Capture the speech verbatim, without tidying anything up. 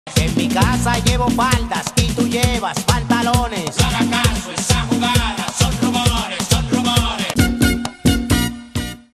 En mi casa llevo faldas y tú llevas pantalones. Para acá.